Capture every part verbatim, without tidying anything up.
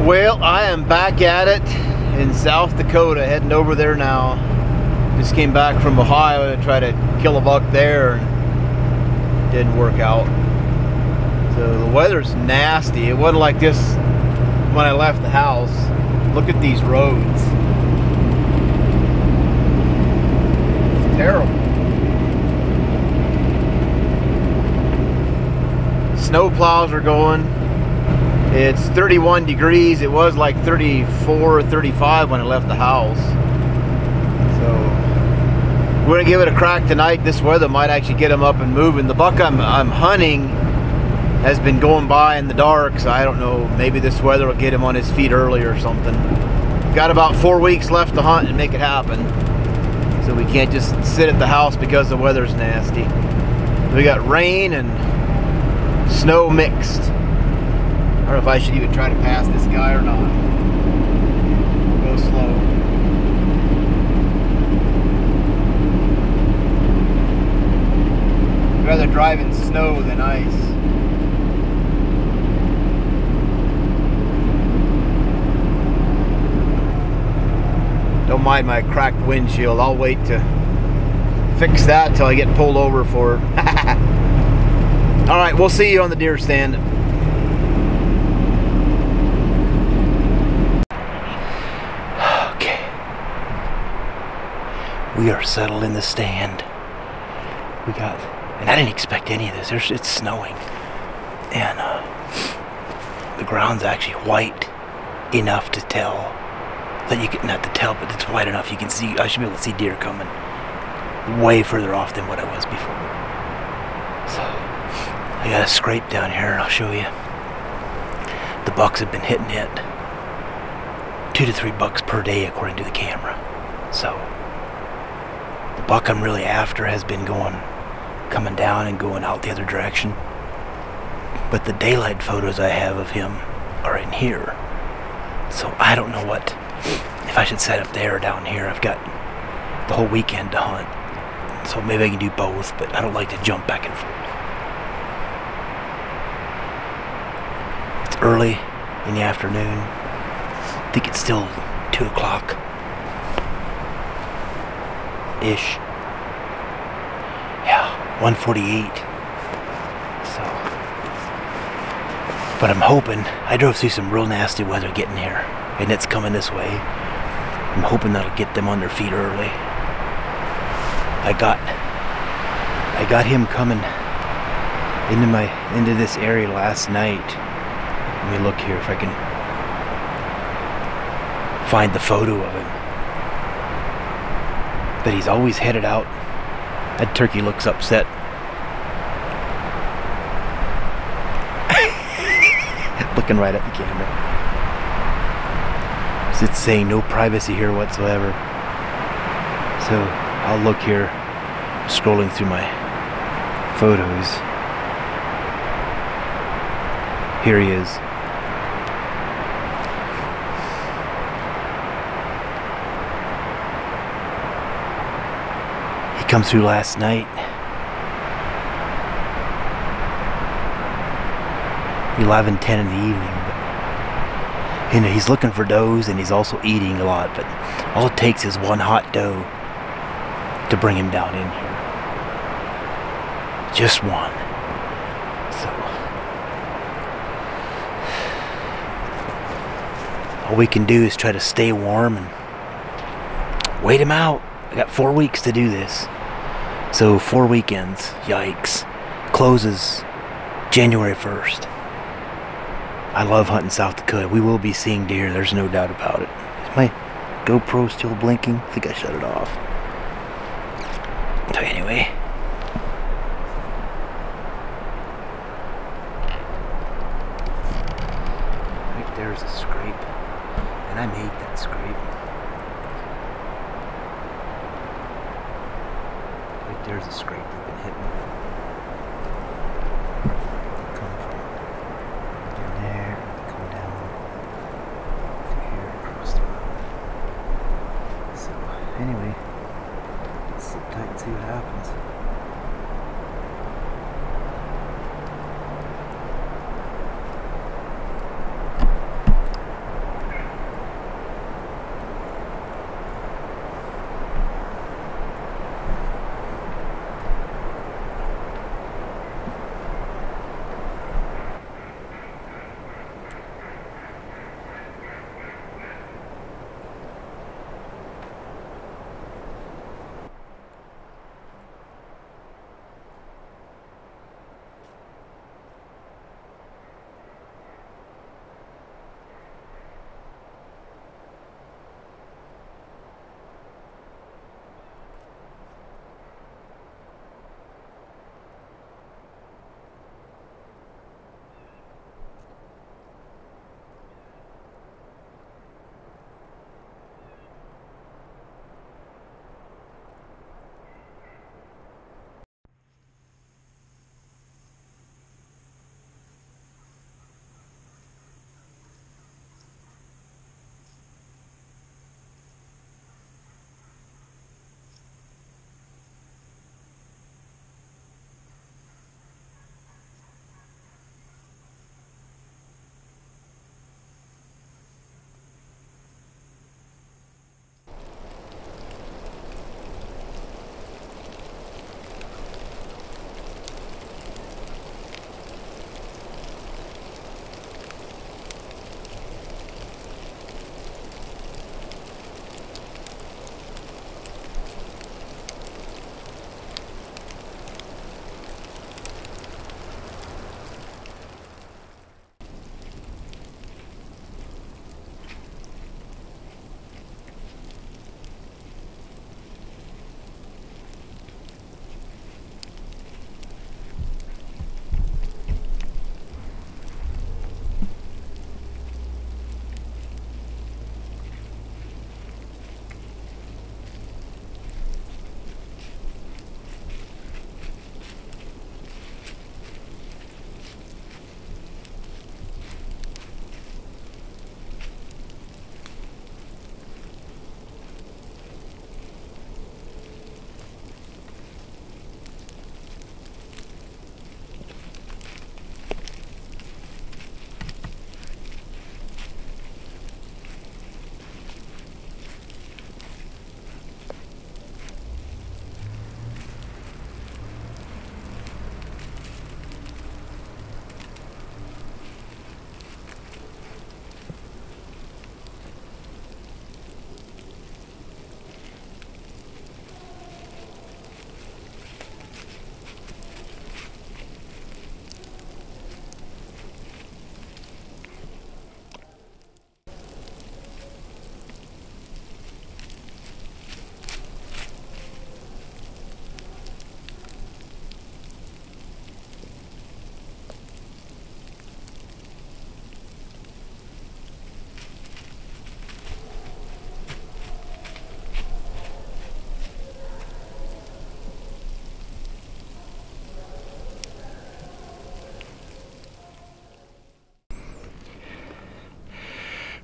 Well, I am back at it in South Dakota, heading over there now. Just came back from Ohio to try to kill a buck there, and didn't work out. So the weather's nasty. It wasn't like this when I left the house. Look at these roads. It's terrible. Snow plows are going. It's thirty-one degrees. It was like thirty-four or thirty-five when I left the house. So we're gonna give it a crack tonight. This weather might actually get him up and moving. The buck I'm, I'm hunting has been going by in the dark, so I don't know, maybe this weather will get him on his feet early or something. Got about four weeks left to hunt and make it happen. So we can't just sit at the house because the weather's nasty. We got rain and snow mixed. I don't know if I should even try to pass this guy or not. Go slow. I'd rather drive in snow than ice. Don't mind my cracked windshield. I'll wait to fix that till I get pulled over for it. Alright, we'll see you on the deer stand. We are settled in the stand. We got, and I didn't expect any of this. There's, it's snowing, and uh, the ground's actually white enough to tell that you can, not to tell, but it's white enough you can see. I should be able to see deer coming way further off than what I was before. So I got a scrape down here, and I'll show you. The bucks have been hitting it two to three bucks per day according to the camera. So the buck I'm really after has been going, coming down and going out the other direction. But the daylight photos I have of him are in here. So I don't know what, if I should set up there or down here. I've got the whole weekend to hunt. So maybe I can do both, but I don't like to jump back and forth. It's early in the afternoon. I think it's still two o'clock. Ish. Yeah, one forty-eight. So, but I'm hoping, I drove through some real nasty weather getting here, and it's coming this way. I'm hoping that'll get them on their feet early. I got, I got him coming into my, into this area last night. Let me look here if I can find the photo of him. But he's always headed out. That turkey looks upset. Looking right at the camera. It's saying no privacy here whatsoever. So I'll look here, scrolling through my photos. Here he is. Come through last night. eleven ten in the evening. But, you know, he's looking for does and he's also eating a lot, but all it takes is one hot doe to bring him down in here. Just one. So all we can do is try to stay warm and wait him out. I got four weeks to do this. So four weekends, yikes. Closes January first. I love hunting South Dakota. We will be seeing deer, there's no doubt about it. Is my GoPro still blinking? I think I shut it off. So anyway. Right there's a scrape. And I made that scrape. There's a scrape we've been hitting. Come from down there and come down through here across the road. So anyway, let's sit tight and see what happens.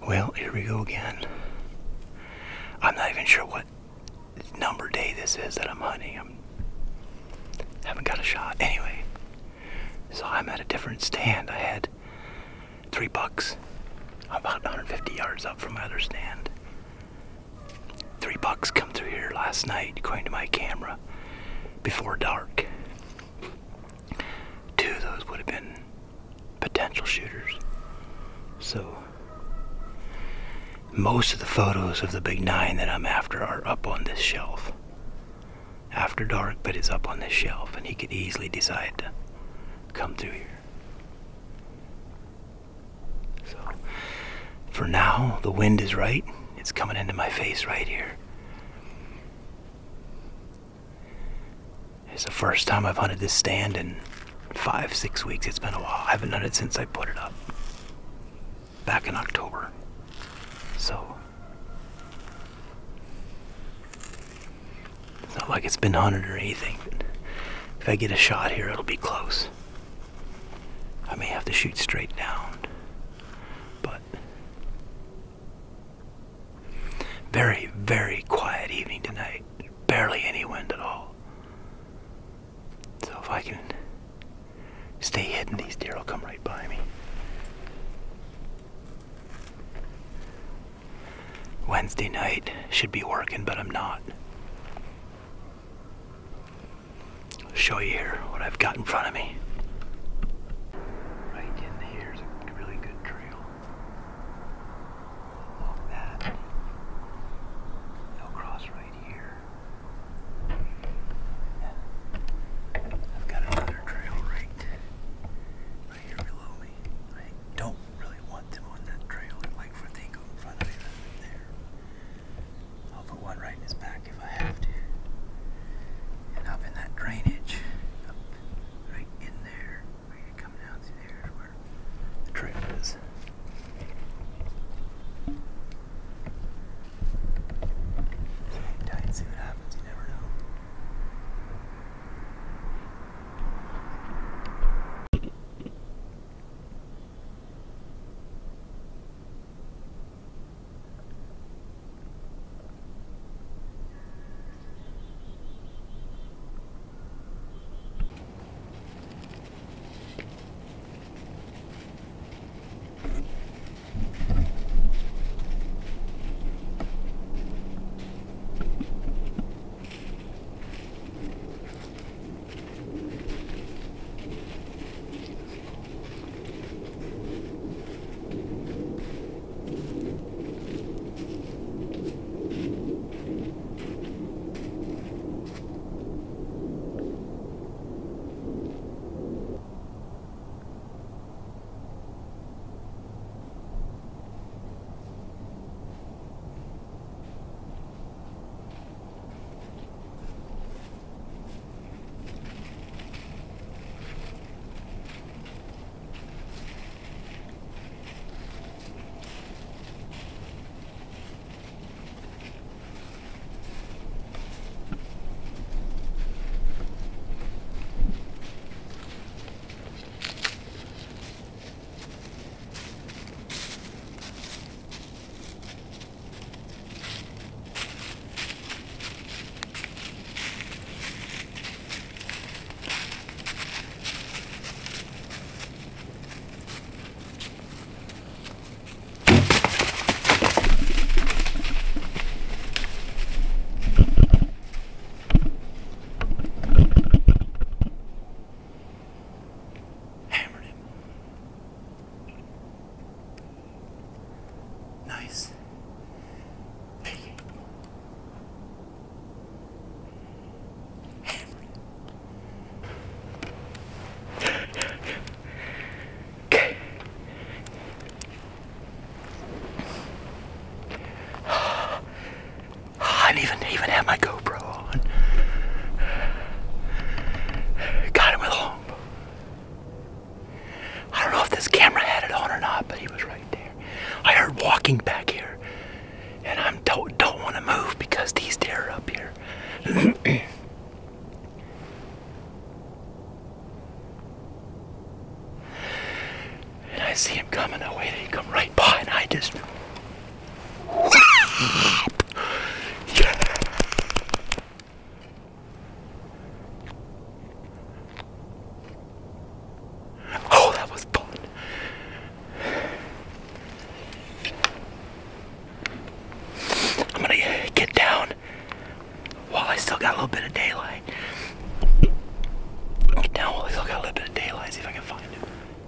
Well, here we go again. I'm not even sure what number day this is that I'm hunting. I'm haven't got a shot. Anyway, so I'm at a different stand. I had three bucks. I'm about one hundred fifty yards up from my other stand. Three bucks come through here last night, according to my camera, before dark. Two of those would have been potential shooters. So most of the photos of the big nine that I'm after are up on this shelf. After dark, but it's up on this shelf, and he could easily decide to come through here. So for now, the wind is right. It's coming into my face right here. It's the first time I've hunted this stand in five, six weeks. It's been a while. I haven't done it since I put it up back in October. So it's not like it's been hunted or anything. But if I get a shot here, it'll be close. I may have to shoot straight down. But very, very quiet evening tonight. Barely any wind at all. So if I can stay hidden, these deer will come right by me. Wednesday night should be working, but I'm not. I'll show you here what I've got in front of me. Right in here is a really good trail. Along that. They'll cross right here. And I've got another trail right, right here below me. I don't really want them on that trail. I'd like for they go in front of me rather than there. I'll put one right in his back if I have to. And up in that drainage, up right in there, where you come down through there is where the trail is. So hang tight and see what happens, you never know. Nice. Okay. I didn't even, even have my GoPro on. Got him with a longbow. I don't know if this camera had it on or not, but he was right there. I heard walking back here, and I don't, don't want to move because these deer are up here. And I see him coming. I waited, he come right by, and I just got a little bit of daylight. Down, well, still got a little bit of daylight. See if I can find him.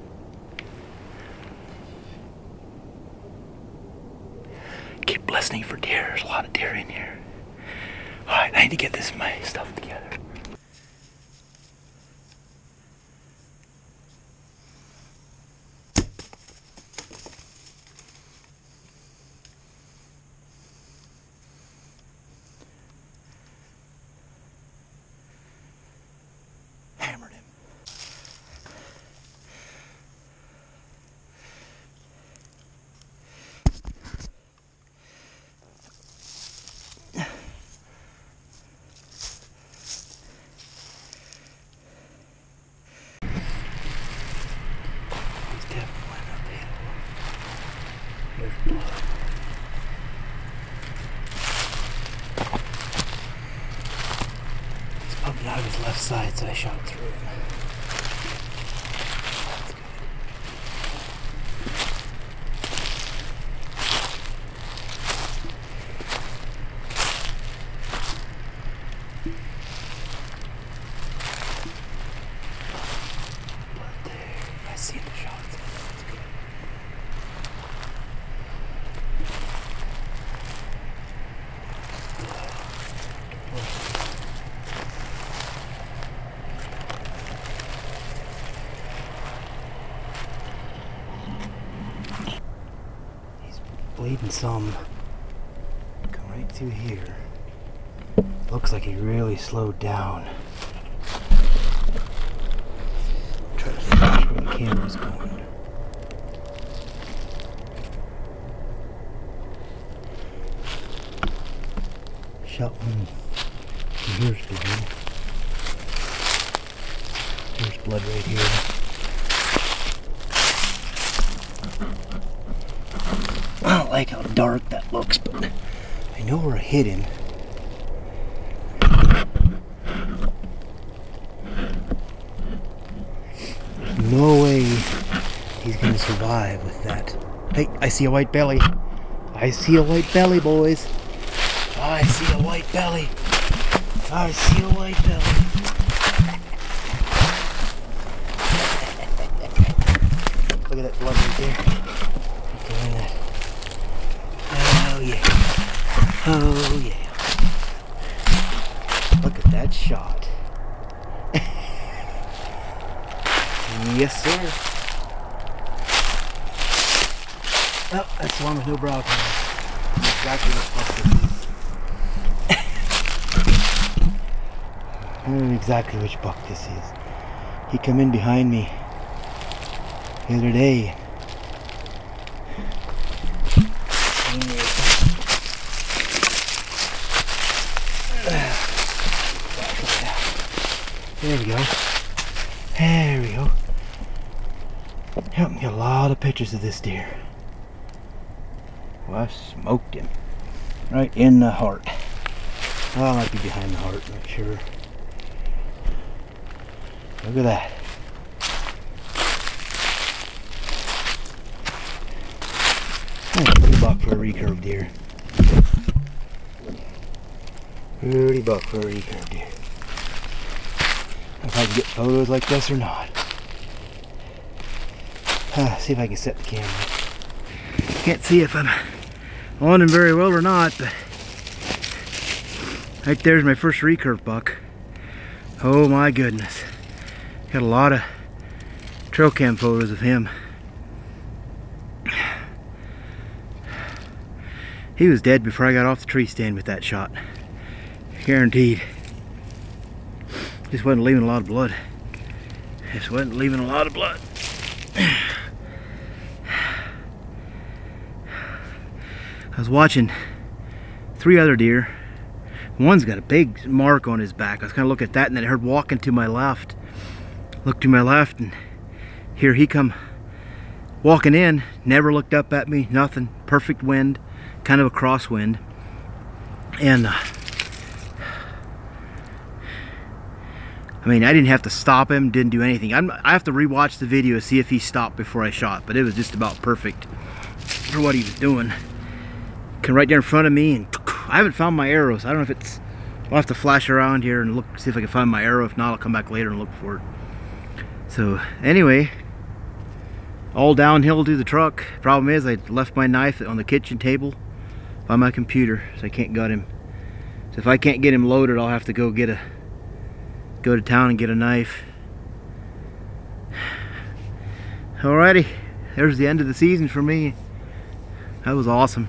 Keep listening for deer. There's a lot of deer in here. All right, I need to get this my stuff together. Hammered him. He's definitely uphill. There's blood. He's pumping out of his left side, so I shot through him. That's good. Blood there. I see the shots. That's good. He's bleeding some. Come right through here. Looks like he really slowed down. Try to flash where the camera's going. Shot one. Here's blood. Here's blood right here. I don't like how dark that looks, but I know where I hit him. There's no way he's gonna survive with that. Hey, I see a white belly. I see a white belly, boys. I see a white belly. I see a white belly. Look at that blood right there. Look at that. Oh yeah. Oh yeah. Look at that shot. Yes, sir. Oh, that's the one with no brow tone. Exactly what the fuck this is. I don't know exactly which buck this is. He come in behind me the other day. There we go. There we go. Helped me get a lot of pictures of this deer. Well, I smoked him. Right in the heart. Well, I might be behind the heart, I'm not sure. Look at that. That's a pretty buck for a recurve deer. Pretty buck for a recurve deer. If I can get photos like this or not. Uh, see if I can set the camera. Can't see if I'm on him very well or not, but right there's my first recurve buck. Oh my goodness. Got a lot of trail cam photos of him. He was dead before I got off the tree stand with that shot. Guaranteed. Just wasn't leaving a lot of blood. Just wasn't leaving a lot of blood. I was watching three other deer. One's got a big mark on his back. I was kind of looking at that, and then I heard walking to my left. Looked to my left, and here he come walking in. Never looked up at me, nothing. Perfect wind, kind of a crosswind. And uh, I mean, I didn't have to stop him, didn't do anything. I'm, I have to rewatch the video to see if he stopped before I shot, but it was just about perfect for what he was doing. Came right there in front of me, and I haven't found my arrows. I don't know if it's I'll have to flash around here and look, see if I can find my arrow. If not, I'll come back later and look for it. So anyway, all downhill to the truck. Problem is, I left my knife on the kitchen table by my computer, so I can't get him. So if I can't get him loaded, I'll have to go get a go to town and get a knife. Alrighty, there's the end of the season for me. That was awesome.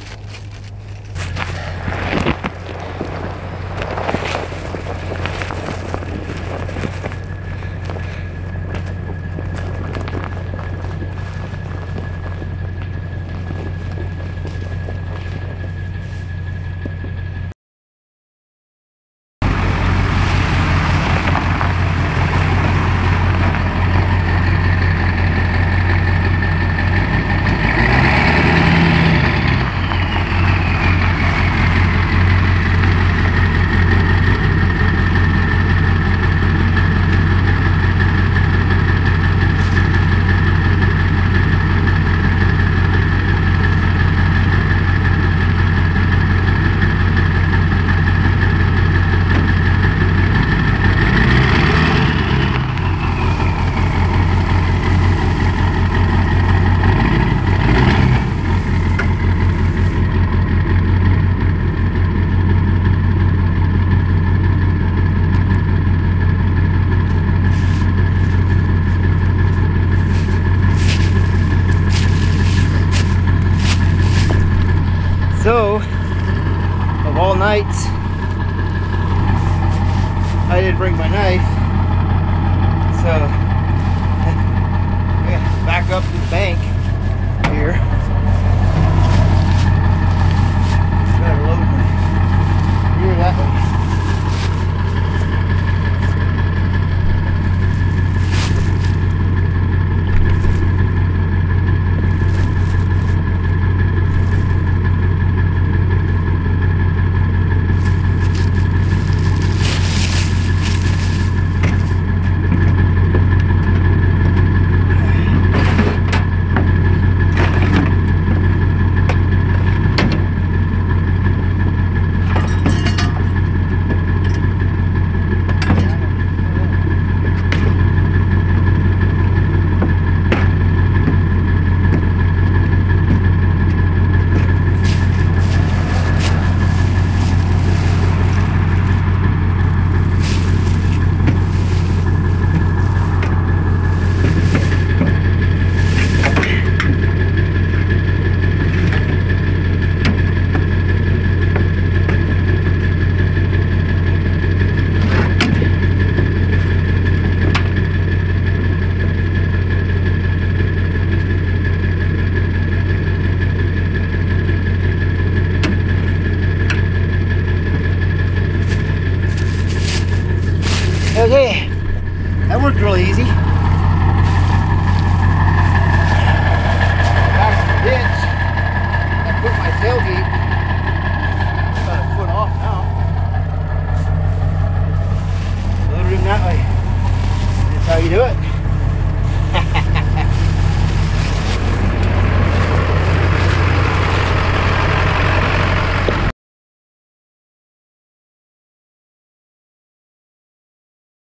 So, of all nights, I didn't bring my knife, so yeah, back up to the bank here. Better load my gear that way. Okay, that worked really easy.